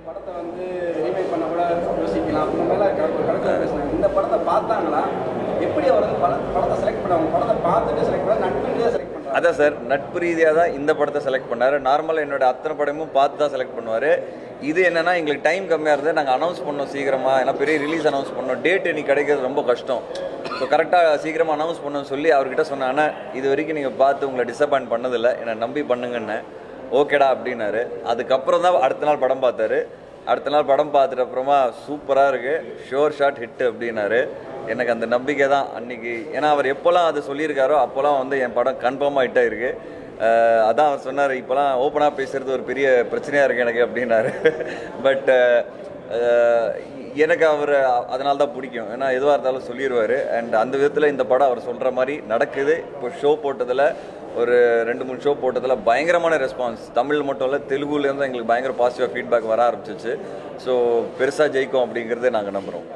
படத்தை வந்து ரீமேக் பண்ண கூட யோசிக்கலாம் அந்த மாதிரிலாம் கருத்தில் பேசினாங்க. இந்த படத்தை பார்த்தாங்களா? எப்படி அவர் வந்து படத்தை செலக்ட் பண்ணுவாங்க? படத்தை பார்த்துட்டு செலக்ட் பண்ண நட்பு ரீதியாக செலக்ட் பண்ணுறாங்க. அதான் சார், நட்பு ரீதியாக தான் இந்த படத்தை செலக்ட் பண்ணார். நார்மலாக என்னோட அத்தனை படமும் பார்த்து தான் செலக்ட் பண்ணுவார். இது என்னென்னா எங்களுக்கு டைம் கம்மியாக இருந்தது, நாங்கள் அனௌன்ஸ் பண்ணோம் சீக்கிரமாக, ஏன்னா பெரிய ரிலீஸ் அனௌன்ஸ் பண்ணோம், டேட் இன்னைக்கு கிடைக்கிறது ரொம்ப கஷ்டம். ஸோ கரெக்டாக சீக்கிரமாக அனௌன்ஸ் பண்ணணும்னு சொல்லி அவர்கிட்ட சொன்னாங்கன்னா இது வரைக்கும் நீங்கள் பார்த்து உங்களை டிசப்பாயின்ட் பண்ணதில்லை, என்னை நம்பி பண்ணுங்கன்னு. ஓகேடா அப்படின்னாரு. அதுக்கப்புறம் தான் அடுத்த நாள் படம் பார்த்தாரு. அடுத்த நாள் படம் பார்த்துட்டு அப்புறமா சூப்பராக இருக்குது, ஷோர் ஷாட் ஹிட்டு அப்படின்னாரு. எனக்கு அந்த நம்பிக்கை தான் அன்றைக்கி. ஏன்னா அவர் எப்போல்லாம் அது சொல்லியிருக்காரோ அப்போல்லாம் வந்து என் படம் கன்ஃபார்மாக ஹிட் ஆகிருக்கு. அதான் அவர் சொன்னார், இப்போலாம் ஓப்பனாக பேசுகிறது ஒரு பெரிய பிரச்சனையாக இருக்குது எனக்கு அப்படின்னாரு. பட் எனக்கு அவர் அதனால தான் பிடிக்கும். ஏன்னா எதுவாக இருந்தாலும் சொல்லிடுவார். அண்ட் அந்த விதத்தில் இந்த படம் அவர் சொல்கிற மாதிரி நடக்குது. இப்போ ஷோ போட்டதில் ஒரு 2-3 ஷோ போட்டதில் பயங்கரமான ரெஸ்பான்ஸ். தமிழ் மட்டும் இல்லை, தெலுங்குலேருந்து எங்களுக்கு பயங்கர பாசிட்டிவாக ஃபீட்பேக் வர ஆரம்பிச்சிச்சு. ஸோ பெருசாக ஜெயிக்கும் அப்படிங்கிறத நாங்கள் நம்புகிறோம்.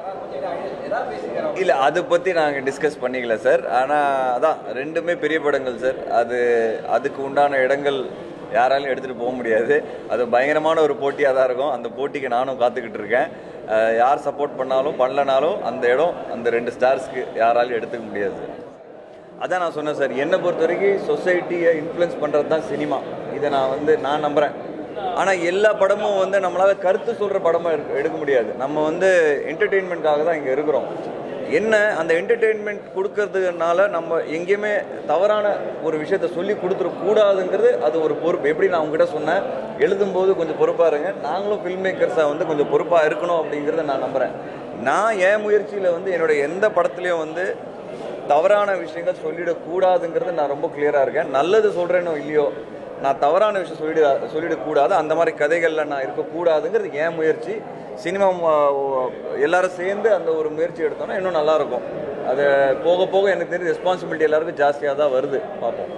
இல்லை, அதை பற்றி நாங்கள் டிஸ்கஸ் பண்ணிக்கல சார். ஆனால் அதான் ரெண்டுமே பெரிய படங்கள் சார். அதுக்கு உண்டான இடங்கள் யாராலையும் எடுத்துகிட்டு போக முடியாது. அது பயங்கரமான ஒரு போட்டியாக தான் இருக்கும். அந்த போட்டிக்கு நானும் காத்துக்கிட்டு இருக்கேன். யார் சப்போர்ட் பண்ணாலும் பண்ணலனாலும் அந்த இடம் அந்த 2 ஸ்டார்ஸ்க்கு யாராலையும் எடுத்துக்க முடியாது. அதான் நான் சொன்னேன் சார், என்னை பொறுத்த வரைக்கும் சொசைட்டியை இன்ஃப்ளூயன்ஸ் பண்ணுறது தான் சினிமா. இதை நான் நம்புகிறேன். ஆனால் எல்லா படமும் வந்து நம்மளால் கருத்து சொல்கிற படமாக எடுக்க முடியாது. நம்ம வந்து என்டர்டெயின்மெண்ட்காக தான் இங்கே இருக்கிறோம். என்ன அந்த என்டர்டெயின்மெண்ட் கொடுக்கறதுனால நம்ம எங்கேயுமே தவறான ஒரு விஷயத்த சொல்லி கொடுத்துடக்கூடாதுங்கிறது அது ஒரு பொறுப்பு. எப்படி நான் உங்ககிட்ட சொன்னேன், எழுதும்போது கொஞ்சம் பொறுப்பாக இருங்க, நாங்களும் ஃபில்ம் மேக்கர்ஸாக வந்து கொஞ்சம் பொறுப்பாக இருக்கணும் அப்படிங்கிறத நான் நம்புகிறேன். நான் என் முயற்சியில் வந்து என்னோடய எந்த படத்துலையும் வந்து தவறான விஷயங்கள் சொல்லிடக்கூடாதுங்கிறது நான் ரொம்ப கிளியராக இருக்கேன். நல்லது சொல்கிறேனோ இல்லையோ, நான் தவறான விஷயம் சொல்லிடக்கூடாது, அந்த மாதிரி கதைகளில் நான் இருக்கக்கூடாதுங்கிறது என் முயற்சி. சினிமா எல்லாரும் சேர்ந்து அந்த ஒரு முயற்சி எடுத்தோன்னா இன்னும் நல்லாயிருக்கும். அது போக போக எனக்கு தெரிஞ்ச ரெஸ்பான்சிபிலிட்டி எல்லாருக்கும் ஜாஸ்தியாக தான் வருது. பார்ப்போம்.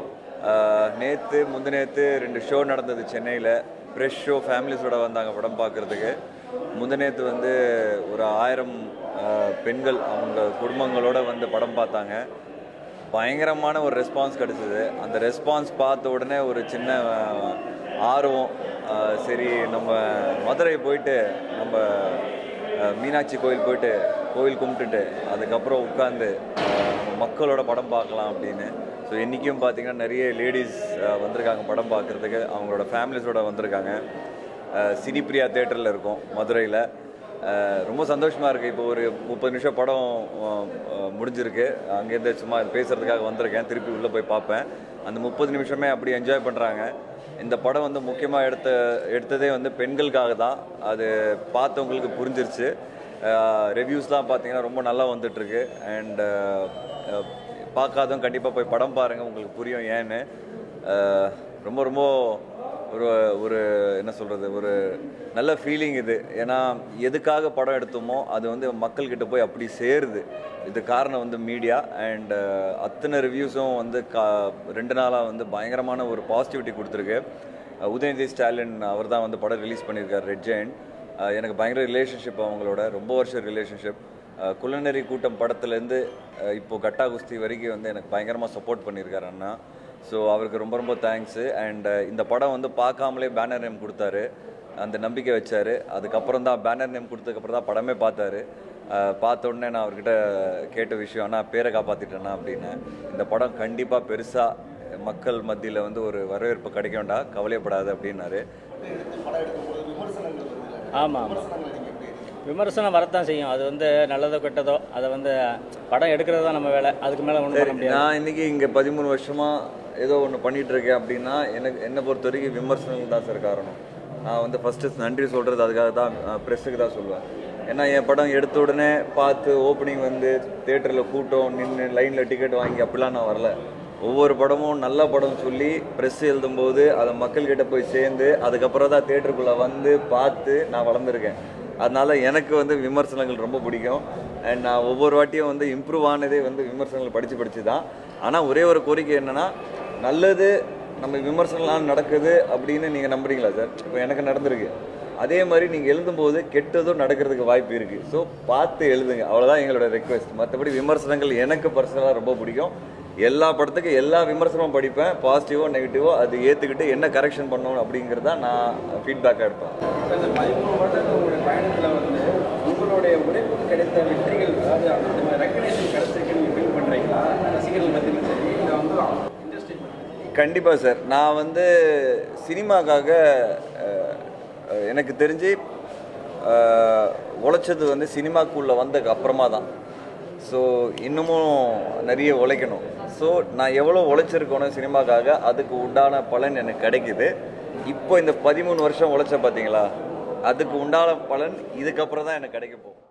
முந்தினேற்று 2 ஷோ நடந்தது சென்னையில். ஃப்ரெஷ் ஷோ, ஃபேமிலிஸோட வந்தாங்க படம் பார்க்குறதுக்கு. முந்தினேற்று வந்து ஒரு 1000 பெண்கள் அவங்க குடும்பங்களோடு வந்து படம் பார்த்தாங்க. பயங்கரமான ஒரு ரெஸ்பான்ஸ் கிடச்சிது. அந்த ரெஸ்பான்ஸ் பார்த்த உடனே ஒரு சின்ன ஆர்வம், சரி நம்ம மதுரை போயிட்டு நம்ம மீனாட்சி கோயில் போயிட்டு கோயில் கும்பிட்டுட்டு அதுக்கப்புறம் உட்காந்து மக்களோட படம் பார்க்கலாம் அப்படின்னு. ஸோ இன்றைக்கும் பார்த்திங்கன்னா நிறைய லேடிஸ் வந்திருக்காங்க படம் பார்க்குறதுக்கு, அவங்களோட ஃபேமிலிஸோடு வந்திருக்காங்க. சினிப்பிரியா தேட்டரில் இருக்கும் மதுரையில். ரொம்ப சந்தோஷமாக இருக்குது. இப்போ ஒரு 30 நிமிஷம் படம் முடிஞ்சிருக்கு. அங்கேருந்து சும்மா பேசுகிறதுக்காக வந்திருக்கேன். திருப்பி உள்ளே போய் பார்ப்பேன். அந்த 30 நிமிஷமே அப்படி என்ஜாய் பண்ணுறாங்க. இந்த படம் வந்து முக்கியமாக எடுத்ததே வந்து பெண்களுக்காக தான். அது பார்த்தவங்களுக்கு புரிஞ்சிருச்சு. ரிவ்யூஸ்லாம் பார்த்தீங்கன்னா ரொம்ப நல்லா வந்துட்டுருக்கு. அண்ட் பார்க்காதவங்க கண்டிப்பாக போய் படம் பாருங்கள், உங்களுக்கு புரியும் ஏன்னு. ரொம்ப ரொம்ப ஒரு என்ன சொல்கிறது, ஒரு நல்ல ஃபீலிங் இது. ஏன்னா எதுக்காக படம் எடுத்தோமோ அது வந்து மக்கள்கிட்ட போய் அப்படி சேருது. இது காரணம் வந்து மீடியா. அண்ட் அத்தனை ரிவ்யூஸும் வந்து 2 நாளாக வந்து பயங்கரமான ஒரு பாசிட்டிவிட்டி கொடுத்துருக்கு. உதயநிதி ஸ்டாலின் அவர் தான் வந்து படம் ரிலீஸ் பண்ணியிருக்கார், ரெட் ஜெயண்ட். எனக்கு பயங்கர ரிலேஷன்ஷிப் அவங்களோட, ரொம்ப வருஷம் ரிலேஷன்ஷிப். குள்ளநெறி கூட்டம் படத்துலேருந்து இப்போது கட்டா குஸ்தி வரைக்கும் வந்து எனக்கு பயங்கரமாக சப்போர்ட் பண்ணியிருக்காரு அண்ணா. ஸோ அவருக்கு ரொம்ப ரொம்ப தேங்க்ஸு. அண்ட் இந்த படம் வந்து பார்க்காமலே பேனர் நேம் கொடுத்தாரு, அந்த நம்பிக்கை வச்சார். அதுக்கப்புறம் தான் பேனர் நேம் கொடுத்ததுக்கப்புறம் தான் படமே பார்த்தாரு. பார்த்த உடனே நான் அவர்கிட்ட கேட்ட விஷயம், அண்ணா பேரை காப்பாற்றிட்டேண்ணா அப்படின்னு. இந்த படம் கண்டிப்பாக பெருசாக மக்கள் மத்தியில் வந்து ஒரு வரவேற்பு கிடைக்க வேண்டாம், கவலையப்படாது அப்படின்னாரு. ஆமாம், விமர்சனம் வரத்தான் செய்யும். அது வந்து நல்லதோ கெட்டதோ அதை வந்து படம் எடுக்கிறது தான் நம்ம வேலை. அதுக்கு மேலே ஒன்றும் பண்ண முடியாது. நான் இன்றைக்கி இங்கே 13 வருஷமாக ஏதோ ஒன்று பண்ணிகிட்ருக்கேன் அப்படின்னா என்னை பொறுத்த வரைக்கும் விமர்சனங்கள் தான் சார் காரணம். நான் வந்து ஃபஸ்ட்டு நன்றி சொல்கிறது அதுக்காக தான், ப்ரெஸ்ஸுக்கு தான் சொல்லுவேன். ஏன்னா என் படம் எடுத்த உடனே பார்த்து ஓப்பனிங் வந்து தேட்டரில் கூட்டம் நின்று லைனில் டிக்கெட் வாங்கி அப்படிலாம் நான் வரல. ஒவ்வொரு படமும் நல்ல படம் சொல்லி ப்ரெஸ் எழுதும்போது அதை மக்கள்கிட்ட போய் சேர்ந்து அதுக்கப்புறம் தான் தேட்டருக்குள்ளே வந்து பார்த்து நான் வளர்ந்துருக்கேன். அதனால் எனக்கு வந்து விமர்சனங்கள் ரொம்ப பிடிக்கும். அண்ட் நான் ஒவ்வொரு வாட்டியும் வந்து இம்ப்ரூவ் ஆனதே வந்து விமர்சனங்கள் படித்து தான். ஆனால் ஒரே ஒரு கோரிக்கை என்னென்னா, நல்லது நம்ம விமர்சனம்லாம் நடக்குது அப்படின்னு நீங்கள் நம்புறீங்களா சார்? இப்போ எனக்கு நடந்திருக்கு. அதே மாதிரி நீங்கள் எழுதும்போது கெட்டதும் நடக்கிறதுக்கு வாய்ப்பு இருக்குது. ஸோ பார்த்து எழுதுங்க, அவ்வளோதான் எங்களோட ரெக்வெஸ்ட். மற்றபடி விமர்சனங்கள் எனக்கு பர்சனலாக ரொம்ப பிடிக்கும். எல்லா படத்துக்கும் எல்லா விமர்சனமும் படிப்பேன், பாசிட்டிவோ நெகட்டிவோ அது ஏற்றுக்கிட்டு என்ன கரெக்ஷன் பண்ணணும் அப்படிங்கிறத நான் ஃபீட்பேக்காக எடுப்பேன். இந்த 13 வருடங்கள் உங்களுடைய பயணத்தில் வந்து உங்களுடைய உழைப்புக்கு கிடைத்த வெற்றிகள், அதாவது அந்த மாதிரி ரெக்கக்னேஷன் கிடைச்சிருக்குன்னு நீங்கள் ஃபீல் பண்ணுறீங்களா? ரசிகர்கள் பற்றியும் சரி, இதை வந்து இண்டஸ்ட்ரி கண்டிப்பாக சார். நான் வந்து சினிமாக்காக எனக்கு தெரிஞ்சு உழைச்சது வந்து சினிமாக்குள்ளே வந்ததுக்கு அப்புறமா தான். ஸோ இன்னமும் நிறைய உழைக்கணும். ஸோ நான் எவ்வளோ உழைச்சிருக்கணும் சினிமாக்காக, அதுக்கு உண்டான பலன் எனக்கு கிடைக்குது. இப்போ இந்த 13 வருஷம் உழைச்ச பார்த்தீங்களா, அதுக்கு உண்டான பலன் இதுக்கப்புறம் தான் எனக்கு கிடைக்க போகும்.